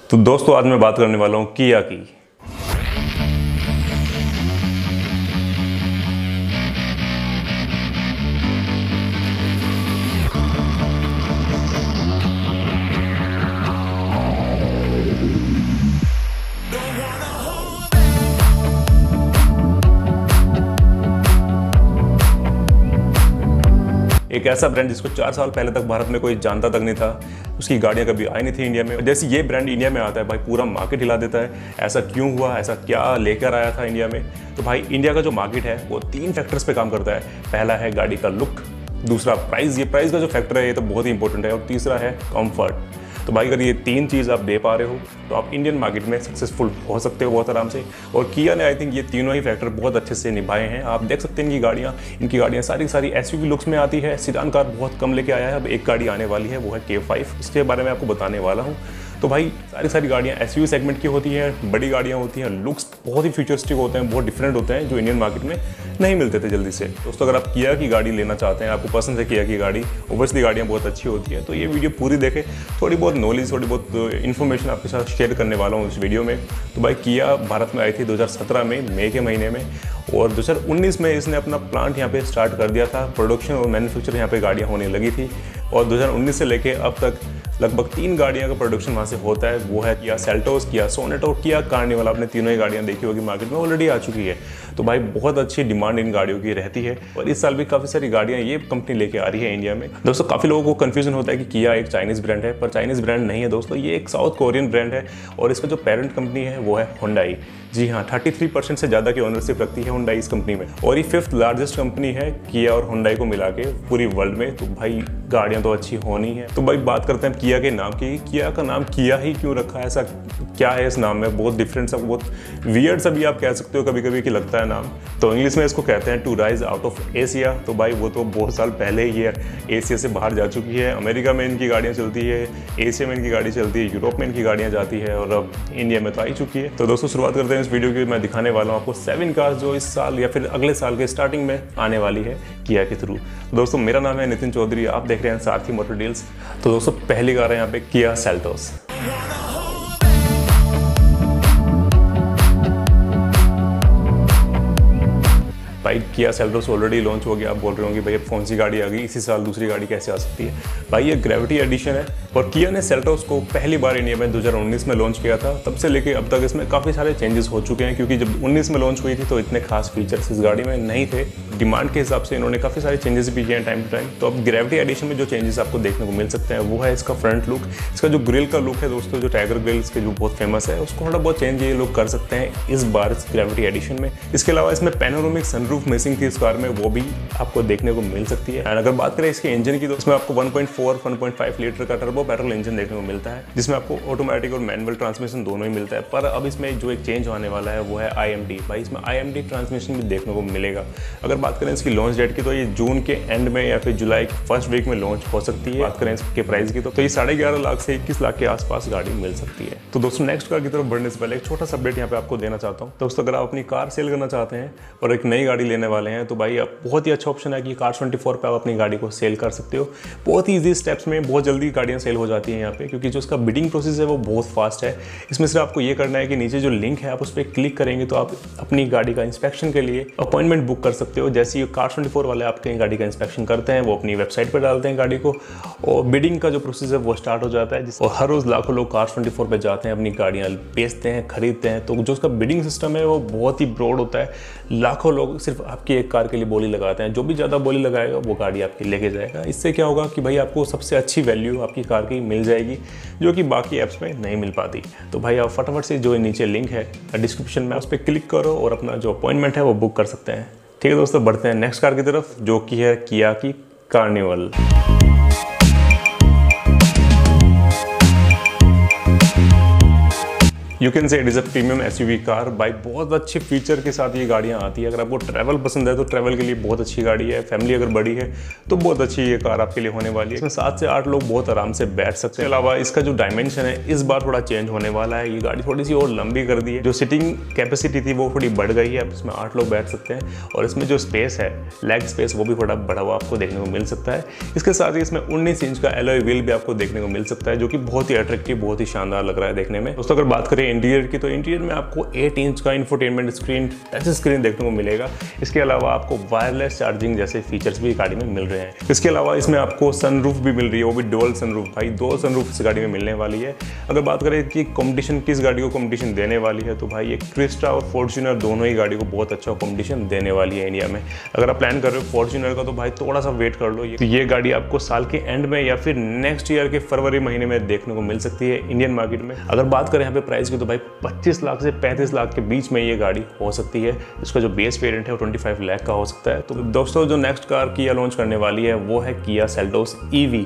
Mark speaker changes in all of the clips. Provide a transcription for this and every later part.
Speaker 1: तो दोस्तों आज मैं बात करने वाला हूँ किया की। एक ऐसा ब्रांड जिसको 4 साल पहले तक भारत में कोई जानता तक नहीं था, उसकी गाड़ियाँ कभी आई नहीं थी इंडिया में। जैसे ये ब्रांड इंडिया में आता है भाई पूरा मार्केट हिला देता है। ऐसा क्यों हुआ, ऐसा क्या लेकर आया था इंडिया में? तो भाई इंडिया का जो मार्केट है वो 3 फैक्टर्स पे काम करता है। पहला है गाड़ी का लुक, दूसरा प्राइस, ये प्राइस का जो फैक्टर है ये तो बहुत ही इंपॉर्टेंट है, और तीसरा है कंफर्ट। तो भाई अगर ये 3 चीज़ आप दे पा रहे हो तो आप इंडियन मार्केट में सक्सेसफुल हो सकते हो बहुत आराम से। और किया ने आई थिंक ये तीनों ही फैक्टर बहुत अच्छे से निभाए हैं। आप देख सकते हैं इनकी गाड़ियाँ सारी एसयूवी लुक्स में आती है। सिडान कार बहुत कम लेके आया है, अब एक गाड़ी आने वाली है वो है K5, इसके बारे में आपको बताने वाला हूँ। तो भाई सारी गाड़ियाँ एसयूवी सेगमेंट की होती हैं, बड़ी गाड़ियाँ होती हैं, लुक्स बहुत ही फ्यूचरिस्टिक होते हैं, बहुत डिफरेंट होते हैं जो इंडियन मार्केट में नहीं मिलते थे जल्दी से। दोस्तों अगर आप किया की गाड़ी लेना चाहते हैं, आपको पसंद है किया की गाड़ी, ओवरसली गाड़ियाँ बहुत अच्छी होती है, तो ये वीडियो पूरी देखें। थोड़ी बहुत नॉलेज, थोड़ी बहुत इन्फॉर्मेशन आपके साथ शेयर करने वाला हूँ इस वीडियो में। तो भाई किया भारत में आई थी 2017 में, मई के महीने में, और 2019 में इसने अपना प्लांट यहाँ पे स्टार्ट कर दिया था। प्रोडक्शन और मैन्युफैक्चर यहाँ पे गाड़ियाँ होने लगी थी, और 2019 से लेके अब तक लगभग 3 गाड़ियाँ का प्रोडक्शन वहाँ से होता है। वो है किया सेल्टोस, किया सोनेट और किया कार्निवल। आपने तीनों ही गाड़ियाँ देखी होगी, मार्केट में ऑलरेडी आ चुकी है। तो भाई बहुत अच्छी डिमांड इन गाड़ियों की रहती है, और इस साल भी काफ़ी सारी गाड़ियाँ ये कंपनी लेके आ रही है इंडिया में। दोस्तों काफ़ी लोगों को कन्फ्यूजन होता है कि किया एक चाइनीज़ ब्रांड है, पर चाइनीज़ ब्रांड नहीं है दोस्तों, ये एक साउथ कोरियन ब्रांड है, और इसका जो पेरेंट कंपनी है वो है हुंडई। जी हाँ, 33% से ज़्यादा की ओनरशिप रखती है हुंडई इस कंपनी में, और ये 5th लार्जेस्ट कंपनी है किया और हुंडई को मिला के पूरी वर्ल्ड में। तो भाई गाड़ियाँ तो अच्छी होनी है। तो भाई बात करते हैं किया के नाम की। किया का नाम किया ही क्यों रखा है, ऐसा क्या है इस नाम में? बहुत डिफरेंट सा, बहुत वियर्ड सा भी आप कह सकते हो कभी कभी कि लगता है नाम। तो इंग्लिश में इसको कहते हैं to rise out of Asia. तो भाई वो तो बहुत साल पहले ही ये एशिया से बाहर जा चुकी है। अमेरिका में इनकी गाड़ियाँ चलती है, एशिया में इनकी गाड़ी चलती है, यूरोप में इनकी गाड़ियाँ जाती है, और अब इंडिया में तो आई चुकी है। तो दोस्तों शुरुआत करते हैं इस वीडियो की। मैं दिखाने वाला हूँ आपको 7 कार्स जो इस साल या फिर अगले साल के स्टार्टिंग में आने वाली है किया के थ्रू। तो दोस्तों मेरा नाम है नितिन चौधरी, आप देख रहे हैं सारथी मोटर डील्स। तो दोस्तों पहली कार है यहाँ पे किया सेल्टोस। भाई किया सेल्टोस ऑलरेडी लॉन्च हो गया। आप बोल रहे होंगे भाई अब कौन सी गाड़ी आ गई, इसी साल दूसरी गाड़ी कैसे आ सकती है? भाई ये ग्रेविटी एडिशन है, और किया ने सेल्टोस को पहली बार इंडिया में 2019 में लॉन्च किया था। तब से लेके अब तक इसमें काफ़ी सारे चेंजेस हो चुके हैं, क्योंकि जब 19 में लॉन्च हुई थी तो इतने खास फीचर्स इस गाड़ी में नहीं थे। डिमांड के हिसाब से इन्होंने काफ़ी सारे चेंजेस भी किए हैं टाइम टू टाइम। तो अब ग्रेविटी एडिशन में जो चेंजेस आपको देखने को मिल सकते हैं वो है इसका फ्रंट लुक। इसका जो ग्रिल का लुक है दोस्तों, जो टाइगर ग्रिल इसके जो बहुत फेमस है, उसको थोड़ा बहुत चेंज ये लोग कर सकते हैं इस बार इस ग्रेविटी एडिशन में। इसके अलावा इसमें पैनोरामिक सनरूफ मिसिंग थी इस कार में, वो भी आपको देखने को मिल सकती है। अगर बात करें इसके इंजन की तो इसमें आपको 1.5 लीटर का टर्बो पेट्रोल इंजन देखने को मिलता है, जिसमें आपको ऑटोमेटिक और मैनुअल ट्रांसमिशन दोनों ही मिलता है। पर अब इसमें जो एक चेंज होने वाला है वो है IMD। भाई इसमें IMD ट्रांसमिशन भी देखने को मिलेगा। अगर बात करें इसकी लॉन्च डेट की तो ये जून के एंड में या फिर जुलाई के फर्स्ट वीक में लॉन्च हो सकती है। बात करें इसके प्राइस की तो ये 11.5 लाख से 21 लाख के आसपास गाड़ी मिल सकती है। तो दोस्तों नेक्स्ट कार की तरफ बढ़ने से पहले एक छोटा सा अपडेट यहाँ पे आपको देना चाहता हूँ। दोस्तों अगर आप अपनी कार सेल करना चाहते हैं और एक नई गाड़ी लेने वाले हैं तो भाई आप बहुत ही अच्छा ऑप्शन है कि Cars24 पे आप अपनी गाड़ी को सेल कर सकते हो। बहुत ही ईजी स्टेप्स में बहुत जल्दी गाड़ियाँ सेल हो जाती हैं यहाँ पे, क्योंकि जो इसका बिडिंग प्रोसेस है वो बहुत फास्ट है। इसमें सिर्फ आपको ये करना है कि नीचे जो लिंक है आप उस पर क्लिक करेंगे तो आप अपनी गाड़ी का इंस्पेक्शन के लिए अपॉइंटमेंट बुक कर सकते हो। जैसे ही Cars24 वाले आपके गाड़ी का इंस्पेक्शन करते हैं, वो अपनी वेबसाइट पर डालते हैं गाड़ी को, और बिडिंग का जो प्रोसेस है वो स्टार्ट हो जाता है। और हर रोज़ लाखों लोग Cars24 पे जाते हैं, अपनी गाड़ियाँ बेचते हैं, खरीदते हैं। तो जो उसका बिडिंग सिस्टम है वो बहुत ही ब्रॉड होता है। लाखों लोग सिर्फ आपकी एक कार के लिए बोली लगाते हैं, जो भी ज़्यादा बोली लगाएगा वो गाड़ी आपकी लेके जाएगा। इससे क्या होगा कि भाई आपको सबसे अच्छी वैल्यू आपकी कार की मिल जाएगी, जो कि बाकी ऐप्स में नहीं मिल पाती। तो भाई आप फटाफट से जो नीचे लिंक है डिस्क्रिप्शन में, उस पर क्लिक करो और अपना जो अपॉइंटमेंट है वो बुक कर सकते हैं। ठीक है दोस्तों, बढ़ते हैं नेक्स्ट कार की तरफ, जो कि है किया की Carnival. You can say it is a premium SUV car. Bike बहुत अच्छे फीचर के साथ ये गाड़ियाँ आती है। अगर आपको ट्रैवल पसंद है तो ट्रैवल के लिए बहुत अच्छी गाड़ी है। फैमिली अगर बड़ी है तो बहुत अच्छी ये कार आपके लिए होने वाली है। इसमें 7 से 8 लोग बहुत आराम से बैठ सकते हैं। इसके अलावा इसका जो डायमेंशन है इस बार थोड़ा चेंज होने वाला है। ये गाड़ी थोड़ी सी और लंबी कर दी है। जो सिटिंग कैपेसिटी थी वो थोड़ी बढ़ गई है। अब इसमें 8 लोग बैठ सकते हैं और इसमें जो स्पेस है, लेग स्पेस, वो भी थोड़ा बढ़ा हुआ आपको देखने को मिल सकता है। इसके साथ ही इसमें 19 इंच का एलॉय व्हील भी आपको देखने को मिल सकता है, जो कि बहुत ही अट्रैक्टिव, बहुत ही शानदार लग रहा है देखने में। दोस्तों अगर बात करें इंटीरियर की, तो इंटीरियर में आपको 8 इंच का इंफोटेनमेंट स्क्रीन, टच स्क्रीन देखने को मिलेगा। इसके अलावा आपको वायरलेस चार्जिंग जैसे फीचर्स भी गाड़ी में मिल रहे हैं। इसके अलावा इसमें आपको सनरूफ भी मिल रही है, वो भी डुअल सनरूफ। भाई 2 सनरूफ इस गाड़ी में मिलने वाली है। अगर बात करें कि कंपटीशन किस गाड़ी को कंपटीशन देने वाली है, तो भाई ये क्रिस्टा और फॉर्च्यूनर दोनों ही गाड़ी को बहुत अच्छा कंपटीशन देने वाली है इंडिया में। अगर आप प्लान कर रहे हो फॉर्च्यूनर का, तो भाई थोड़ा सा वेट कर लो। तो ये गाड़ी आपको साल के एंड में या फिर नेक्स्ट ईयर के फरवरी महीने में देखने को मिल सकती है इंडियन मार्केट में। अगर बात करें यहाँ पे प्राइस की, तो भाई 25 लाख से 35 लाख के बीच में ये गाड़ी हो सकती है। इसका जो बेस वेरिएंट है वो 25 लाख का हो सकता है। तो दोस्तों जो नेक्स्ट कार किया लॉन्च करने वाली है वो है किया सेल्टोस ईवी।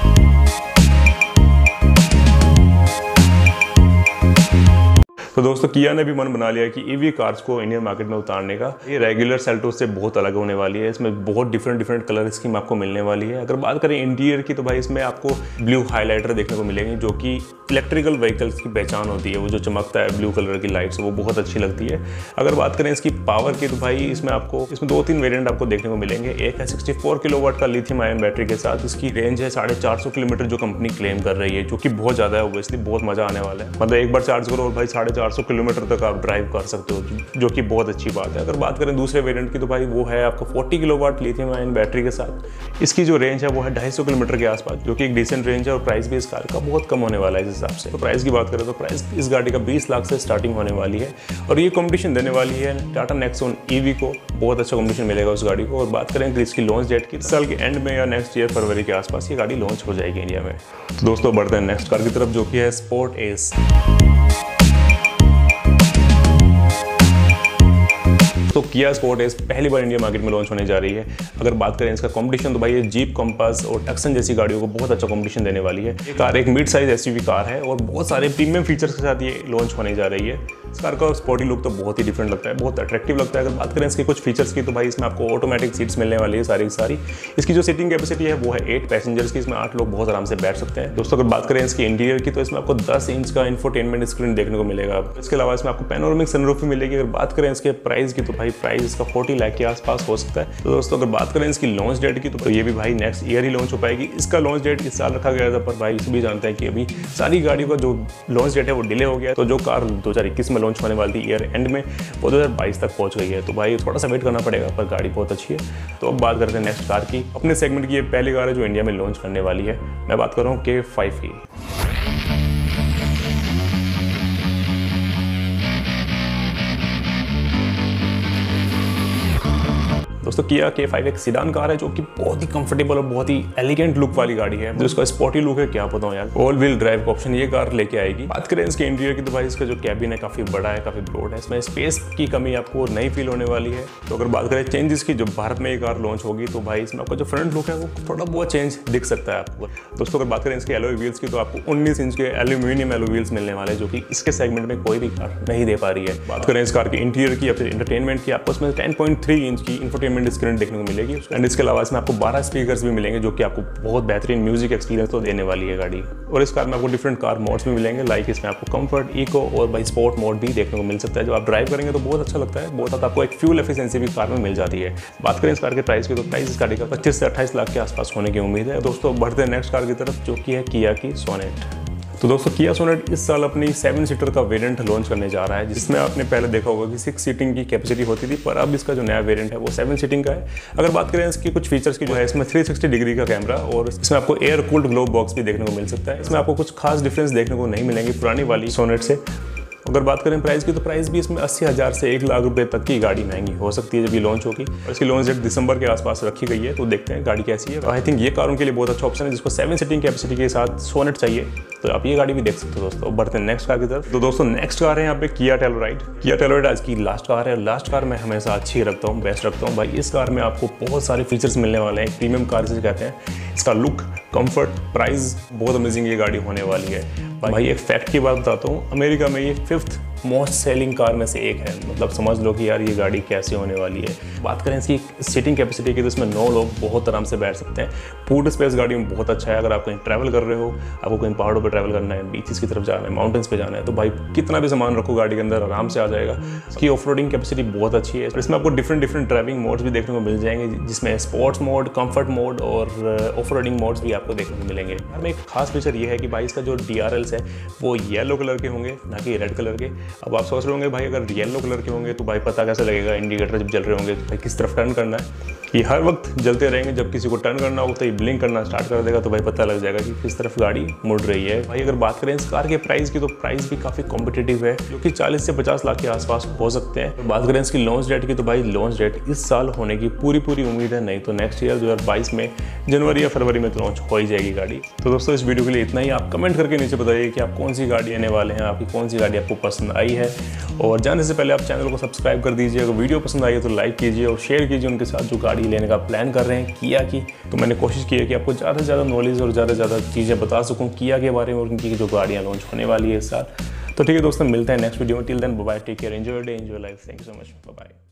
Speaker 1: तो दोस्तों किया ने भी मन बना लिया कि ईवी कार्स को इंडियन मार्केट में उतारने का। ये रेगुलर सेल्टोस से बहुत अलग होने वाली है। इसमें बहुत डिफरेंट कलर स्कीम आपको मिलने वाली है। अगर बात करें इंटीरियर की, तो भाई इसमें आपको ब्लू हाइलाइटर देखने को मिलेंगे, जो कि इलेक्ट्रिकल व्हीकल्स की पहचान होती है। वो जो चमकता है ब्लू कलर की लाइट्स, वो बहुत अच्छी लगती है। अगर बात करें इसकी पावर की, तो भाई इसमें 2-3 वेरिएंट आपको देखने को मिलेंगे। एक है 64 किलोवाट का लिथियम आयन बैटरी के साथ। इसकी रेंज है 450 किलोमीटर, जो कंपनी क्लेम कर रही है, जो कि बहुत ज़्यादा है। ऑब्वियसली बहुत मजा आने वाला है। मतलब एक बार चार्ज करो और भाई 450 किलोमीटर तक आप ड्राइव कर सकते हो, जो कि बहुत अच्छी बात है। अगर बात करें दूसरे वेरिएंट की, तो भाई वो है आपको 40 किलोवाट लिथियम आयन बैटरी के साथ। इसकी जो रेंज है वो है 250 किलोमीटर के आसपास, जो कि एक डिसेंट रेंज है। और प्राइस भी इस कार का बहुत कम होने वाला है इस हिसाब से। तो प्राइस की बात करें तो प्राइस इस गाड़ी का 20 लाख से स्टार्टिंग होने वाली है। और ये कॉम्पिटिशन देने वाली है टाटा नेक्सॉन ईवी को। बहुत अच्छा कॉम्पिटिशन मिलेगा उस गाड़ी को। और बात करें इसकी लॉन्च डेट की, इस साल के एंड में या नेक्स्ट ईयर फरवरी के आसपास ये गाड़ी लॉन्च हो जाएगी इंडिया में। तो दोस्तों बढ़ते हैं नेक्स्ट कार की तरफ, जो कि है स्पोर्ट एस। तो किया स्पोर्ट एस पहली बार इंडिया मार्केट में लॉन्च होने जा रही है। अगर बात करें इसका कंपटीशन, तो भाई ये जीप, कंपास और टक्सन जैसी गाड़ियों को बहुत अच्छा कंपटीशन देने वाली है। ये कार एक मिड साइज एसयूवी कार है और बहुत सारे प्रीमियम फीचर्स के साथ ये लॉन्च होने जा रही है। इस कार का स्पोर्टी लुक तो बहुत ही डिफरेंट लगता है, बहुत अट्रैक्टिव लगता है। अगर बात करें इसके कुछ फीचर्स की, तो भाई इसमें आपको ऑटोमेटिक सीट्स मिलने वाली है सारी की सारी। इसकी जो सीटिंग कैपेसिटी है वो है 8 पैसेंजर्स की। इसमें 8 लोग बहुत आराम से बैठ सकते हैं। दोस्तों अगर बात करें इसकी इंटीरियर की, तो इसमें आपको 10 इंच का इंफोटेनमेंट स्क्रीन देखने को मिलेगा। इसके अलावा इसमें आपको पैनोरामिक सनरूफ भी मिलेगी। अगर बात करें इसके प्राइस की, तो भाई प्राइस इसका 40 लाख के आसपास हो सकता है। तो दोस्तों अगर बात करें इसकी लॉन्च डेट की, तो ये भी भाई नेक्स्ट ईयर ही लॉन्च हो पाएगी। इसका लॉन्च डेट इस साल रखा गया था, पर भाई इसे भी जानते हैं कि अभी सारी गाड़ियों का जो लॉन्च डेट है वो डिले हो गया है। तो जो कार 2021 में लॉन्च होने वाली थी ईयर एंड में, वो 2022 तक पहुंच गई है। तो भाई थोड़ा सा वेट करना पड़ेगा, पर गाड़ी बहुत अच्छी है। तो अब बात करते हैं नेक्स्ट कार की। अपने सेगमेंट की ये पहली कार है जो इंडिया में लॉन्च करने वाली है। मैं बात कर रहा हूँ K5 की। दोस्तों किया K5 एक सीडान कार है, जो कि बहुत ही कंफर्टेबल और बहुत ही एलिगेंट लुक वाली गाड़ी है। जिसका स्पोर्टी लुक है क्या पता हूँ यार। ऑल व्हील ड्राइव का ऑप्शन ये कार लेके आएगी। बात करें इसके इंटीरियर की, तो भाई इसका जो कैबिन है काफी बड़ा है, काफी ब्रॉड है। इसमें स्पेस की कमी आपको नहीं फील होने वाली है। तो अगर बात करें चेंजेस की, जो भारत में ये कार लॉन्च होगी, तो भाई इसमें आपका जो फ्रंट लुक है वो थोड़ा बहुत चेंज दिख सकता है आपको। दोस्तों अगर बात करें इसके एलॉय व्हील्स की, तो आपको 19 इंच के एल्यूमिनियम एलॉय व्हील्स मिलने वाले, जो कि इसके सेगमेंट में कोई भी कार नहीं दे पा रही है। बात करें इस कार के इंटीरियर की या फिर एंटरटेनमेंट की, आपको इसमें 10.3 इंच की इंफोटेनमेंट स्क्रीन देखने को मिलेगी। एंड इसके अलावा इसमें आपको 12 स्पीकर्स भी मिलेंगे, जो कि आपको बहुत बेहतरीन म्यूजिक एक्सपीरियंस तो देने वाली है गाड़ी। और इस कार में आपको डिफरेंट कार मोड्स भी मिलेंगे, लाइक इसमें आपको कंफर्ट, इको और भाई स्पोर्ट मोड भी देखने को मिल सकता है। जब आप ड्राइव करेंगे तो बहुत अच्छा लगता है। बहुत ज़्यादा आपको एक फ्यूल एफिशिएंसी भी कार में मिल जाती है। बात करें इस कार के प्राइस की, तो प्राइस इस गाड़ी का 25 से 28 लाख के आसपास होने की उम्मीद है। दोस्तों बढ़ते हैं नेक्स्ट कार की तरफ, जो कि है किया की सोनेट। तो दोस्तों किया सोनेट इस साल अपनी 7 सीटर का वेरिएंट लॉन्च करने जा रहा है, जिसमें आपने पहले देखा होगा कि 6 सीटिंग की कैपेसिटी होती थी, पर अब इसका जो नया वेरिएंट है वो 7 सीटिंग का है। अगर बात करें इसकी कुछ फीचर्स की, जो है इसमें 360 डिग्री का कैमरा और इसमें आपको एयर कूल्ड ग्लो बॉक्स भी देखने को मिल सकता है। इसमें आपको कुछ खास डिफरेंस देखने को नहीं मिलेंगे पुरानी वाली सोनेट से। अगर बात करें प्राइस की, तो प्राइस भी इसमें 80,000 से 1 लाख रुपए तक की गाड़ी महंगी हो सकती है जब ये लॉन्च होगी। और इसकी लॉन्च डेट दिसंबर के आसपास रखी गई है। तो देखते हैं गाड़ी कैसी है। आई थिंक ये कार उनके लिए बहुत अच्छा ऑप्शन है, जिसको 7 सीटिंग कैपेसिटी के साथ सोनेट चाहिए, तो आप ये गाड़ी भी देख सकते हो। दोस्तों बढ़ते हैं नेक्स्ट कार की तरफ। तो दोस्तों नेक्स्ट कार है यहाँ पे किया टेलोराइड। किया टेलोराइड आज की लास्ट कार है। लास्ट कार मैं हमेशा अच्छी रखता हूँ, बेस्ट रखता हूँ भाई। इस कार में आपको बहुत सारे फीचर्स मिलने वाले हैं। प्रीमियम कार जिसे कहते हैं। इसका लुक, कंफर्ट, प्राइस बहुत अमेजिंग ये गाड़ी होने वाली है। भाई एक फैक्ट की बात बताता हूँ, अमेरिका में ये 5th मोस्ट सेलिंग कार में से एक है। मतलब समझ लो कि यार ये गाड़ी कैसे होने वाली है। बात करें इसकी सीटिंग कैपेसिटी की तो इसमें 9 लोग बहुत आराम से बैठ सकते हैं। फूड स्पेस गाड़ी में बहुत अच्छा है। अगर आप कहीं ट्रैवल कर रहे हो, आपको कहीं पहाड़ों पर ट्रैवल करना है, बीचेस की तरफ जाना है, माउंटेन्स पे जाना है, तो भाई कितना भी सामान रखो गाड़ी के अंदर आराम से आ जाएगा। इसकी ऑफ रोडिंग कैपेसिटी बहुत अच्छी है। इसमें आपको डिफरेंट ड्राइविंग मोड्स भी देखने को मिल जाएंगे, जिसमें स्पोर्ट्स मोड, कंफर्ट मोड और ऑफ रोडिंग मोड्स भी आपको देखने को मिलेंगे। में एक खास फीचर ये है कि भाई इसका जो DRLs है वो येलो कलर के होंगे, ना कि रेड कलर के। अब आप सोच रहे होंगे भाई अगर येलो कलर के होंगे तो भाई पता कैसे लगेगा इंडिकेटर जब जल रहे होंगे तो भाई किस तरफ टर्न करना है। ये हर वक्त जलते रहेंगे, जब किसी को टर्न करना होगा तो ये ब्लिंक करना स्टार्ट कर देगा, तो भाई पता लग जाएगा कि किस तरफ गाड़ी मुड़ रही है। भाई अगर बात करें इस कार के प्राइस की तो प्राइस भी काफ़ी कॉम्पिटिटिव है, जो कि 40 से 50 लाख के आसपास हो सकते हैं। बात करें इसकी लॉन्च डेट की तो भाई लॉन्च डेट इस साल होने की पूरी उम्मीद है, नहीं तो नेक्स्ट ईयर 2022 में जनवरी या फरवरी में तो लॉन्च हो ही जाएगी गाड़ी। तो दोस्तों इस वीडियो के लिए इतना ही। आप कमेंट करके नीचे बताइए कि आप कौन सी गाड़ी लेने वाले हैं, आपकी कौन सी गाड़ी आपको पसंद आई है। और जाने से पहले आप चैनल को सब्सक्राइब कर दीजिए। अगर वीडियो पसंद आई है तो लाइक कीजिए और शेयर कीजिए उनके साथ जो गाड़ी लेने का प्लान कर रहे हैं किया की। तो मैंने कोशिश की है कि आपको ज़्यादा से ज़्यादा नॉलेज और ज़्यादा से ज़्यादा चीज़ें बता सकूँ किया के बारे में और उनकी जो गाड़ियाँ लॉन्च होने वाली है इस साल। तो ठीक है दोस्तों, मिलते हैं नेक्स्ट वीडियो में। Till then bye bye, take care, enjoy your day, enjoy life. Thank you so much, bye bye.